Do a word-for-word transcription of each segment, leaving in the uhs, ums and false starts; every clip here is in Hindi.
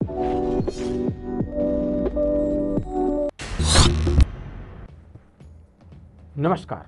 नमस्कार।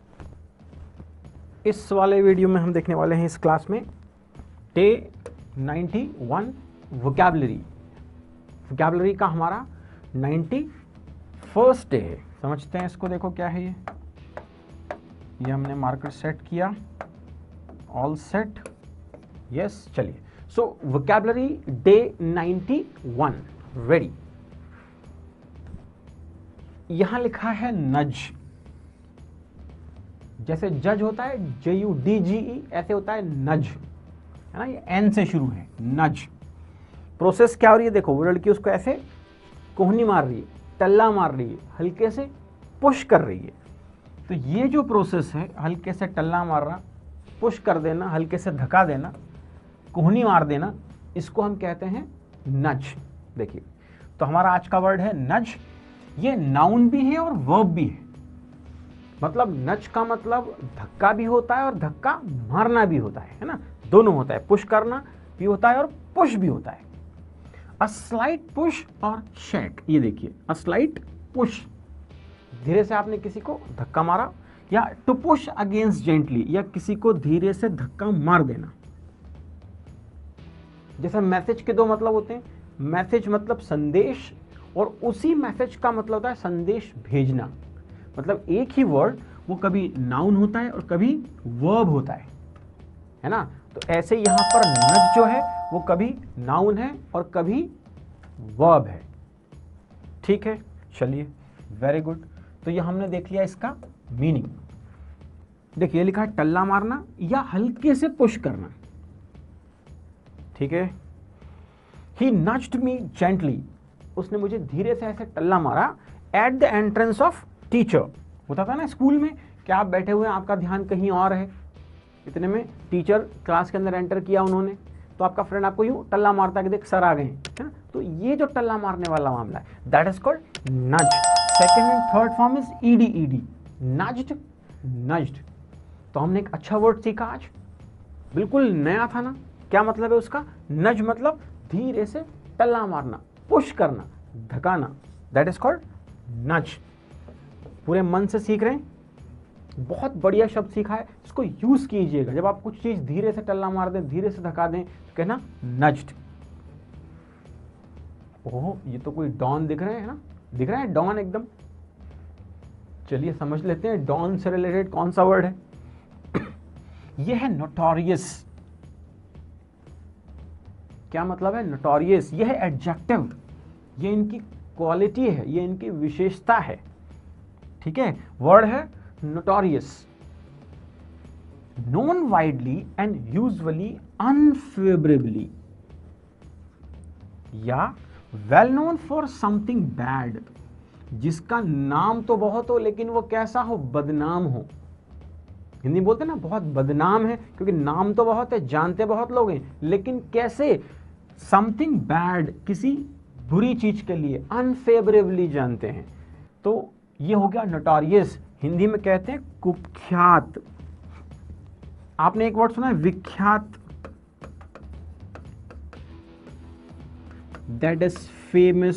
इस वाले वीडियो में हम देखने वाले हैं इस क्लास में day ninety one vocabulary vocabulary का हमारा नाइन्टी फर्स्ट डे है। समझते हैं इसको। देखो क्या है ये ये हमने मार्कर सेट किया, ऑल सेट, यस। चलिए, so vocabulary day ninety one, ready. यहां लिखा है नज। जैसे जज होता है जे यू डी जी ई, ऐसे होता है नज, है ना। ये एन से शुरू है, नज। प्रोसेस क्या हो रही है? देखो, वो लड़की उसको ऐसे कोहनी मार रही है, टल्ला मार रही है, हल्के से पुश कर रही है। तो ये जो प्रोसेस है, हल्के से टल्ला मारना, पुश कर देना, हल्के से धक्का देना, कोहनी मार देना, इसको हम कहते हैं नज। देखिए, तो हमारा आज का वर्ड है नज। ये नाउन भी है और वर्ब भी है। मतलब नच का मतलब धक्का भी होता है और धक्का मारना भी होता है, है ना। दोनों होता है, पुश करना भी होता है और पुश भी होता है। अ स्लाइट पुश और शेक, ये देखिए, अ स्लाइट पुश, धीरे से आपने किसी को धक्का मारा, या टू पुश अगेंस्ट जेंटली, या किसी को धीरे से धक्का मार देना। जैसे मैसेज के दो मतलब होते हैं। मैसेज मतलब संदेश, और उसी मैसेज का मतलब होता है संदेश भेजना। मतलब एक ही वर्ड वो कभी नाउन होता है और कभी वर्ब होता है, है ना। तो ऐसे यहां पर नज जो है वो कभी नाउन है और कभी वर्ब है। ठीक है, चलिए, वेरी गुड। तो ये हमने देख लिया इसका मीनिंग। देखिए, लिखा है टल्ला मारना या हल्के से पुश करना। ठीक है। ही नज्ड मी जेंटली, उसने मुझे धीरे से ऐसे टल्ला मारा। At the entrance of teacher, होता था ना स्कूल में कि आप बैठे हुए हैं, आपका ध्यान कहीं और है, इतने में टीचर क्लास के अंदर एंटर किया उन्होंने, तो आपका फ्रेंड आपको यूं टल्ला मारता है कि देख सर आ गए हैं, है ना। तो ये जो टल्ला मारने वाला मामला है, that is called nudge. Second and third form is ED ED, nudged, nudged. तो हमने एक अच्छा वर्ड सीखा आज, बिल्कुल नया था ना। क्या मतलब है उसका? नज मतलब धीरे से टल्ला मारना, पुश करना, धकाना, दैट इज कॉल्ड नज। पूरे मन से सीख रहे हैं, बहुत बढ़िया शब्द सीखा है, इसको यूज कीजिएगा। जब आप कुछ चीज धीरे से टल्ला मार दें, धीरे से धक्का दें, तो कहना नज्ड। ओह, ये तो कोई डॉन दिख रहे हैं ना, दिख रहा है डॉन एकदम। चलिए समझ लेते हैं डॉन से रिलेटेड कौन सा वर्ड है। ये है नोटोरियस। क्या मतलब है नोटोरियस? ये है एडजेक्टिव, ये इनकी क्वालिटी है, ये इनकी विशेषता है। ठीक है, वर्ड है notorious. Known widely and usually unfavourably, या well known for something bad, जिसका नाम तो बहुत हो लेकिन वो कैसा हो? बदनाम हो। हिंदी बोलते ना, बहुत बदनाम है, क्योंकि नाम तो बहुत है, जानते बहुत लोग हैं, लेकिन कैसे? समथिंग बैड, किसी बुरी चीज के लिए अनफेवरेबली जानते हैं। तो ये हो गया नोटोरियस। हिंदी में कहते हैं कुख्यात। आपने एक वर्ड सुना है विख्यात, दैट इज फेमस।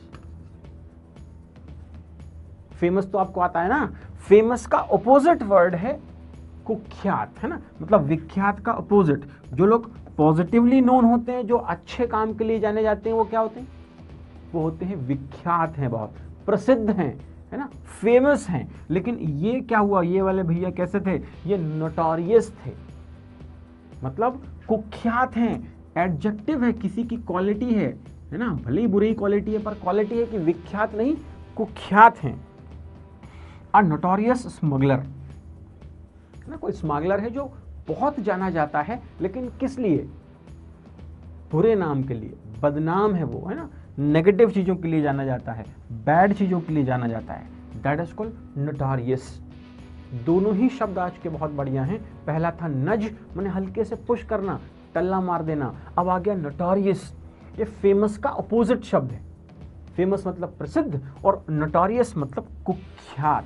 फेमस तो आपको आता है ना। फेमस का ऑपोजिट वर्ड है कुख्यात, है ना। मतलब विख्यात का ऑपोजिट। जो लोग पॉजिटिवली नोन होते हैं, जो अच्छे काम के लिए जाने जाते हैं, वो क्या होते हैं? वो होते हैं विख्यात हैं, बहुत प्रसिद्ध हैं, है ना, फेमस हैं। लेकिन ये क्या हुआ? ये वाले भैया कैसे थे? ये नोटोरियस थे, मतलब कुख्यात हैं। एडजेक्टिव है, किसी की क्वालिटी है, है ना। भले ही बुरी क्वालिटी है, पर क्वालिटी है कि विख्यात नहीं, कुख्यात हैं। अ नोटोरियस स्मगलर, है ना। कोई स्मगलर है जो बहुत जाना जाता है, लेकिन किस लिए? बुरे नाम के लिए, बदनाम है वो, है ना। नेगेटिव चीजों के लिए जाना जाता है, बैड चीजों के लिए जाना जाता है, दैट इज कॉल्ड नोटोरियस। दोनों ही शब्द आज के बहुत बढ़िया हैं। पहला था नज, मैंने हल्के से पुश करना, टल्ला मार देना। अब आ गया नोटोरियस, ये फेमस का अपोजिट शब्द है। फेमस मतलब प्रसिद्ध, और नोटोरियस मतलब कुख्यात।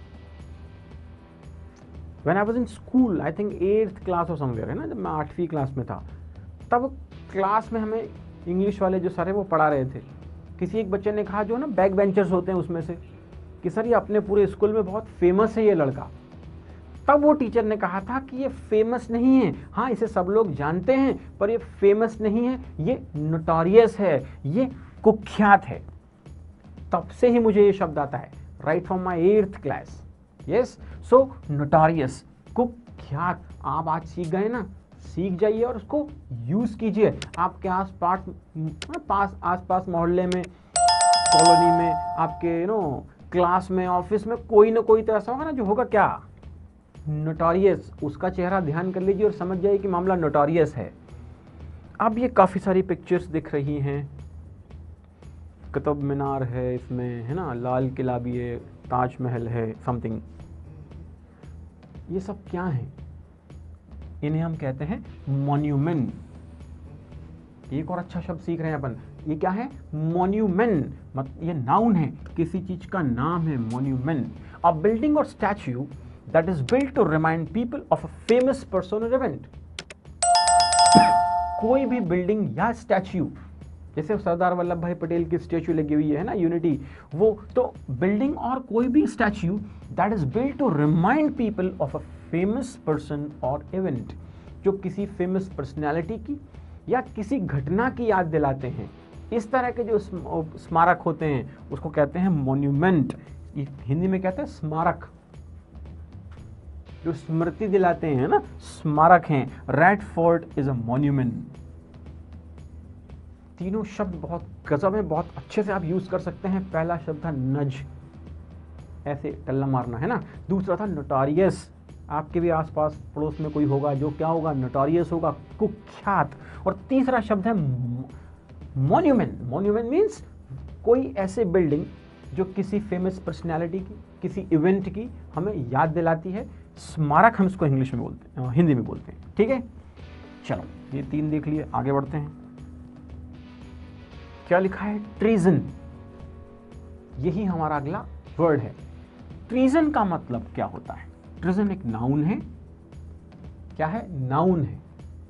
When I was in school, I think eighth class or somewhere, है ना, जब मैं आठवीं क्लास में था, तब क्लास में हमें इंग्लिश वाले जो सर है वो पढ़ा रहे थे, किसी एक बच्चे ने कहा जो ना बैक बेंचर्स होते हैं उसमें से, कि सर ये अपने पूरे स्कूल में बहुत फेमस है ये लड़का। तब वो टीचर ने कहा था कि ये फेमस नहीं है, हाँ इसे सब लोग जानते हैं पर ये फेमस नहीं है, ये नोटोरियस है, ये कुख्यात है। तब से ही मुझे ये शब्द आता है, right from my eighth class. Yes, so notorious, कुख्यात। आप आज सीख गए ना, सीख जाइए और उसको यूज कीजिए। आपके आस पास पास आस पास मोहल्ले में, कॉलोनी में, आपके यू नो क्लास में, ऑफिस में, कोई ना कोई तो ऐसा होगा ना जो होगा क्या, नोटोरियस। उसका चेहरा ध्यान कर लीजिए और समझ जाइए कि मामला नोटोरियस है। अब ये काफ़ी सारी पिक्चर्स दिख रही हैं, कुतुब मीनार है इसमें, है ना, लाल किला भी है, ताजमहल है, समथिंग। ये सब क्या है? इन्हें हम कहते हैं मॉन्यूमेंट। एक और अच्छा शब्द सीख रहे हैं अपन, ये क्या है? मॉन्यूमेंट। मतलब ये नाउन है, किसी चीज का नाम है monument. A building or statue that is built to remind people of a famous person or event. कोई भी बिल्डिंग या स्टैच्यू, जैसे सरदार वल्लभ भाई पटेल की स्टैच्यू लगी हुई है ना, यूनिटी, वो तो बिल्डिंग और कोई भी statue that is built to remind people of a famous person or event, जो किसी फेमस पर्सनैलिटी की या किसी घटना की याद दिलाते हैं। इस तरह के जो स्मारक होते हैं उसको कहते हैं मॉन्यूमेंट। हिंदी में कहते हैं स्मारक, जो स्मृति दिलाते हैं ना, स्मारक हैं। Red Fort is a monument. तीनों शब्द बहुत गजब है, बहुत अच्छे से आप यूज कर सकते हैं। पहला शब्द था नज, ऐसे टल्ला मारना, है ना। दूसरा था नोटोरियस, आपके भी आसपास पड़ोस में कोई होगा जो क्या होगा, नोटोरियस होगा, कुख्यात। और तीसरा शब्द है मॉन्यूमेंट। मॉन्यूमेंट मीन्स कोई ऐसे बिल्डिंग जो किसी फेमस पर्सनैलिटी की, किसी इवेंट की हमें याद दिलाती है। स्मारक हम इसको इंग्लिश में बोलते हैं, हिंदी में बोलते हैं। ठीक है, चलो ये तीन देख लिए, आगे बढ़ते हैं। क्या लिखा है? ट्रीजन। यही हमारा अगला वर्ड है। ट्रीजन का मतलब क्या होता है? ट्रीजन एक नाउन है। क्या है? नाउन है।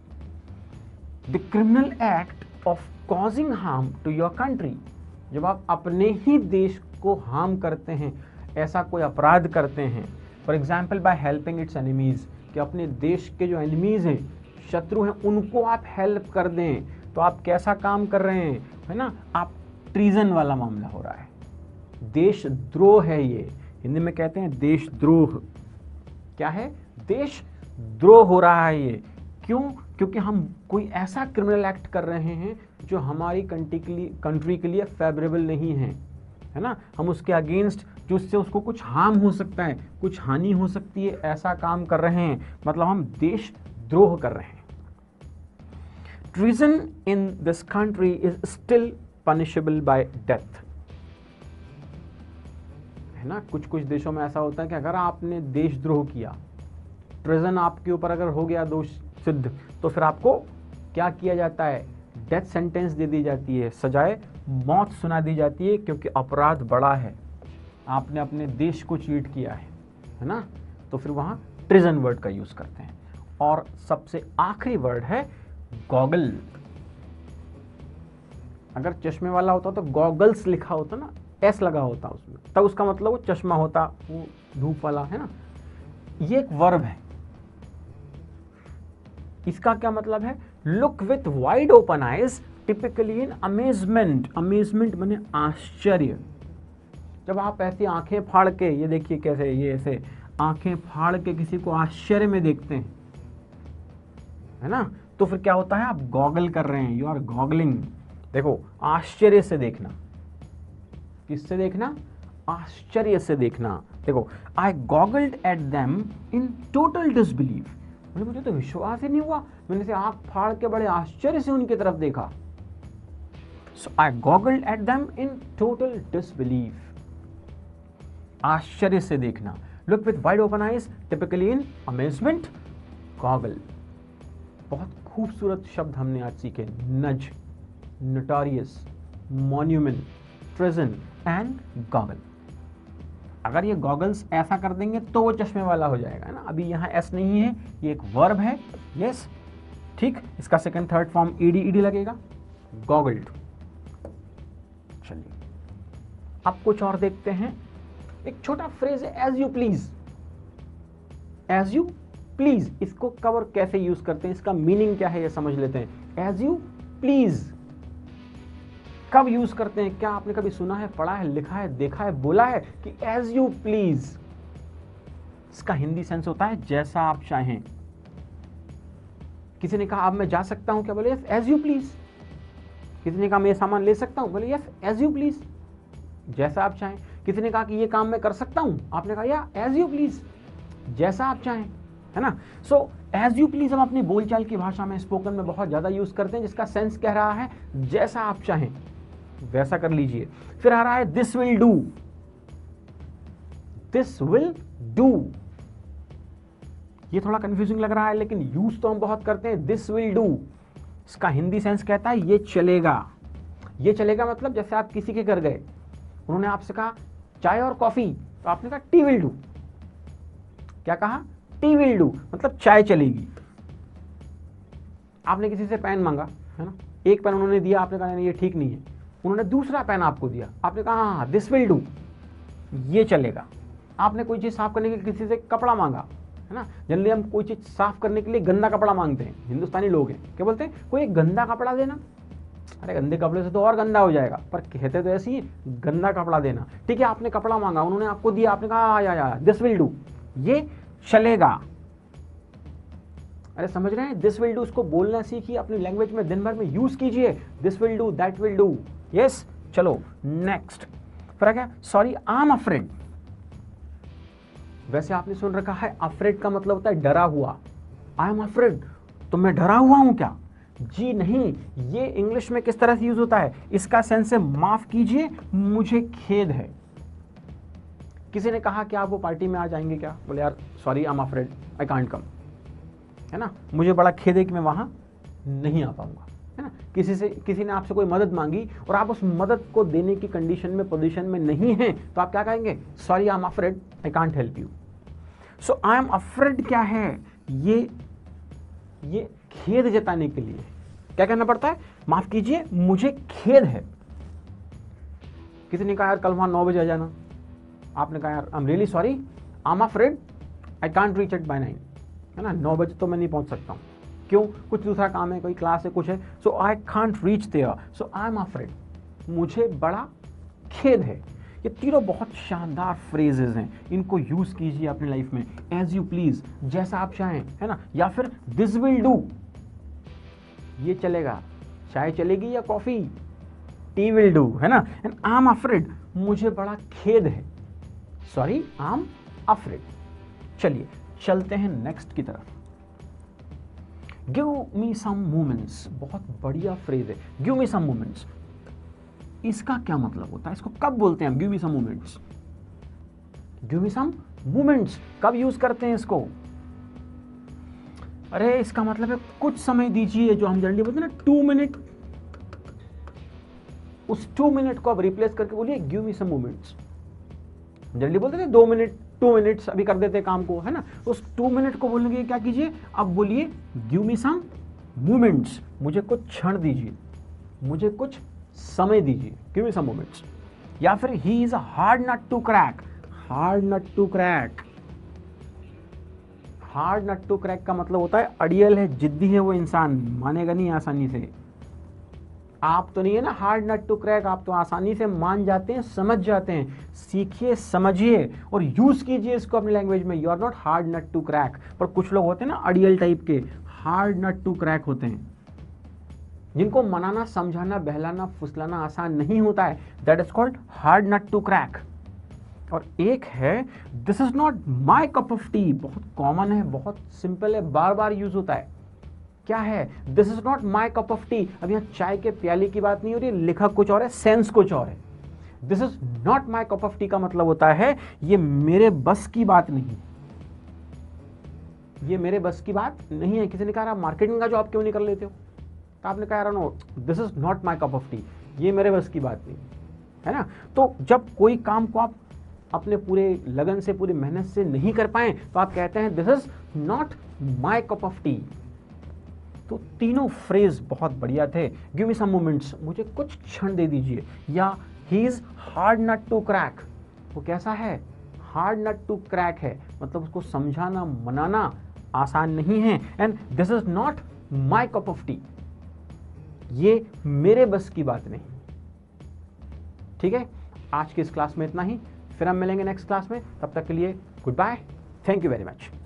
The criminal act of causing harm to your country. जब आप अपने ही देश को हार्म करते हैं, ऐसा कोई अपराध करते हैं, for example by helping its enemies, कि अपने देश के जो एनिमीज हैं, शत्रु हैं, उनको आप हेल्प कर दें, तो आप कैसा काम कर रहे हैं, है ना, आप ट्रीजन वाला मामला हो रहा है। देशद्रोह है ये, हिंदी में कहते हैं देशद्रोह। क्या है? देशद्रोह हो रहा है ये। क्यों? क्योंकि हम कोई ऐसा क्रिमिनल एक्ट कर रहे हैं जो हमारी कंट्री के लिए कंट्री के लिए फेवरेबल नहीं है, है ना। हम उसके अगेंस्ट, जो उससे उसको कुछ हार्म हो सकता है, कुछ हानि हो सकती है, ऐसा काम कर रहे हैं, मतलब हम देशद्रोह कर रहे हैं। Treason in this country is still punishable by death. है ना, कुछ कुछ देशों में ऐसा होता है कि अगर आपने देशद्रोह किया, ट्रीजन आपके ऊपर अगर हो गया दोष सिद्ध, तो फिर आपको क्या किया जाता है? डेथ सेंटेंस दे दी जाती है, सजाए मौत सुना दी जाती है, क्योंकि अपराध बड़ा है, आपने अपने देश को चीट किया है, है ना। तो फिर वहां ट्रीजन वर्ड का यूज करते हैं। और सबसे आखिरी वर्ड है गॉगल। अगर चश्मे वाला होता तो गॉगल्स लिखा होता ना, एस लगा होता उसमें, तब उसका मतलब वो चश्मा होता, वो धूप वाला, है ना। ये एक वर्ब है। इसका क्या मतलब है? Look with wide open eyes typically in amazement. Amazement माने आश्चर्य। जब आप ऐसी आंखें फाड़ के, ये देखिए कैसे, ये ऐसे आंखें फाड़ के किसी को आश्चर्य में देखते हैं, है ना, तो फिर क्या होता है? आप गॉगल कर रहे हैं, यू आर गॉगलिंग। देखो, आश्चर्य से देखना, किससे देखना? आश्चर्य से देखना। देखो, I goggled at them in total disbelief. बोले मुझे तो विश्वास ही नहीं हुआ, मैंने से आंख फाड़ के बड़े आश्चर्य से उनकी तरफ देखा। So I goggled at them in total disbelief. आश्चर्य से देखना। Look with wide open eyes typically in amazement, goggle. बहुत खूबसूरत शब्द हमने आज सीखे। Nudge, notorious, monument, treason and goggle. अगर ये गॉगल्स ऐसा कर देंगे तो वो चश्मे वाला हो जाएगा ना। अभी यहाँ एस नहीं है, ये एक वर्ब है। यस, ठीक। इसका second third form ED ED लगेगा। गॉगल्ड। चलिए अब कुछ और देखते हैं। एक छोटा फ्रेज है as you please. As you please, इसको कब और कैसे यूज करते हैं, इसका मीनिंग क्या है ये समझ लेते हैं। एज यू प्लीज कब यूज करते हैं? क्या आपने कभी सुना है, पढ़ा है, लिखा है, देखा है, बोला है कि एज यू प्लीज? इसका हिंदी सेंस होता है जैसा आप चाहें। किसी ने कहा अब मैं जा सकता हूं क्या? बोले यस एज यू प्लीज। किसी ने कहा मैं ये सामान ले सकता हूं? बोले यस एज यू प्लीज, जैसा आप चाहें। किसी ने कहा कि ये काम मैं कर सकता हूं? आपने कहा या एज यू प्लीज, जैसा आप चाहें, है ना। सो एज यू प्लीज हम अपनी बोलचाल की भाषा में, स्पोकन में बहुत ज्यादा यूज करते हैं, जिसका सेंस कह रहा है जैसा आप चाहें वैसा कर लीजिए। फिर आ रहा है this will do. This will do, ये थोड़ा कंफ्यूजिंग लग रहा है लेकिन यूज तो हम बहुत करते हैं। दिस विल डू, इसका हिंदी सेंस कहता है ये चलेगा। ये चलेगा मतलब जैसे आप किसी के घर गए, उन्होंने आपसे कहा चाय और कॉफी, तो आपने कहा टी विल डू। क्या कहा? टी विल डू, मतलब चाय चलेगी। आपने किसी से पेन मांगा, है ना, एक पेन उन्होंने दिया, आपने कहा नहीं ये ठीक नहीं है, उन्होंने दूसरा पेन आपको दिया, आपने कहा हाँ दिस विल डू, ये चलेगा। आपने कोई चीज साफ करने के लिए किसी से कपड़ा मांगा, है ना, जनरली हम कोई चीज साफ करने के लिए गंदा कपड़ा मांगते हैं, हिंदुस्तानी लोग हैं, क्या बोलते हैं? कोई एक गंदा कपड़ा देना। अरे गंदे कपड़े से तो और गंदा हो जाएगा, पर कहते तो ऐसे ही, गंदा कपड़ा देना। ठीक है, आपने कपड़ा मांगा, उन्होंने आपको दिया, आपने कहा या या दिस विल डू, ये चलेगा। अरे समझ रहे हैं? दिस विल डू, उसको बोलना सीखिए, अपनी लैंग्वेज में दिन भर में यूज कीजिए। This will do, that will do, yes. चलो नेक्स्ट, फिर क्या? Sorry I am afraid. वैसे आपने सुन रखा है अफ्रेड का मतलब होता है डरा हुआ। आई एम अफ्रेड, तो मैं डरा हुआ हूं क्या? जी नहीं, ये इंग्लिश में किस तरह से यूज होता है? इसका सेंस है माफ कीजिए मुझे खेद है। किसी ने कहा कि आप वो पार्टी में आ जाएंगे क्या? बोले यार sorry I am afraid I can't come, है ना, मुझे बड़ा खेद है कि मैं वहां नहीं आ पाऊंगा, है ना। किसी से किसी ने आपसे कोई मदद मांगी और आप उस मदद को देने की कंडीशन में, पोजीशन में नहीं हैं, तो आप क्या कहेंगे? Sorry I am afraid I can't help you. So I am afraid क्या है? ये ये खेद जताने के लिए क्या कहना पड़ता है? माफ कीजिए मुझे खेद है। किसी ने कहा यार कल वहां नौ बजे आ जाना, आपने कहा यार I am really sorry I am afraid I can't reach it by nine, है ना, नौ बजे तो मैं नहीं पहुंच सकता हूं। क्यों? कुछ दूसरा काम है, कोई क्लास है, कुछ है, so I can't reach there, so I am afraid, मुझे बड़ा खेद है। ये तीनों बहुत शानदार फ्रेजेस हैं, इनको यूज कीजिए अपनी लाइफ में। एज यू प्लीज, जैसा आप चाहें, है ना, या फिर दिस विल डू, ये चलेगा, चाय चलेगी या कॉफी, टी विल डू, है ना। एंड आई एम अफ्रेड, मुझे बड़ा खेद है, सॉरी आई एम अफ्रेड। चलिए चलते हैं नेक्स्ट की तरफ। गिव मी सम मोमेंट्स, बहुत बढ़िया फ्रेज है, गिव मी सम मोमेंट्स। इसका क्या मतलब होता है? इसको कब बोलते हैं हम? Give me some moments, give me some moments कब यूज करते हैं इसको? अरे इसका मतलब है कुछ समय दीजिए, जो हम जनरली बोलते हैं ना टू मिनट, उस टू मिनट को अब रिप्लेस करके बोलिए give me some moments. Generally बोलते हैं दो मिनट, टू मिनट्स अभी कर देते हैं काम को, है ना, उस टू मिनट को बोलने के लिए क्या कीजिए, अब बोलिए गिव मी सम मोमेंट्स, मुझे कुछ क्षण दीजिए, मुझे कुछ समय दीजिए, गिव मी सम मोमेंट्स। या फिर he is a hard nut to crack, hard nut to crack, hard nut to crack का मतलब होता है अड़ियल है, जिद्दी है वो इंसान, मानेगा नहीं आसानी से। आप तो नहीं है ना हार्ड नट टू क्रैक, आप तो आसानी से मान जाते हैं, समझ जाते हैं। सीखिए, समझिए और यूज कीजिए इसको अपनी लैंग्वेज में। You are not hard nut to crack. पर कुछ लोग होते हैं ना अड़ियल टाइप के, हार्ड नट टू क्रैक होते हैं, जिनको मनाना, समझाना, बहलाना, फुसलाना आसान नहीं होता है। That is called hard nut to crack. और एक है this is not my cup of tea, बहुत कॉमन है, बहुत सिंपल है, बार बार यूज होता है। क्या है? This is not my cup of tea. अब यहाँ चाय के प्याले की बात नहीं हो रही, लिखा कुछ और है, सेंस कुछ और है। This is not my cup of tea का मतलब होता है ये मेरे बस की बात नहीं, ये मेरे बस की बात नहीं है। किसी ने कहा आप मार्केटिंग का जॉब क्यों नहीं कर लेते हो? तो आपने कहा no this is not my cup of tea, ये मेरे बस की बात नहीं है ना। तो जब कोई काम को आप अपने पूरे लगन से, पूरी मेहनत से नहीं कर पाए, तो आप कहते हैं this is not my cup of tea. तो तीनों फ्रेज बहुत बढ़िया थे। गिव मी सम मोमेंट्स, मुझे कुछ क्षण दे दीजिए, या he is hard nut to crack, वो कैसा है, हार्ड नट टू क्रैक है, मतलब उसको समझाना मनाना आसान नहीं है। And this is not my cup of tea, ये मेरे बस की बात नहीं। ठीक है, आज की इस क्लास में इतना ही, फिर हम मिलेंगे नेक्स्ट क्लास में, तब तक के लिए goodbye, thank you very much.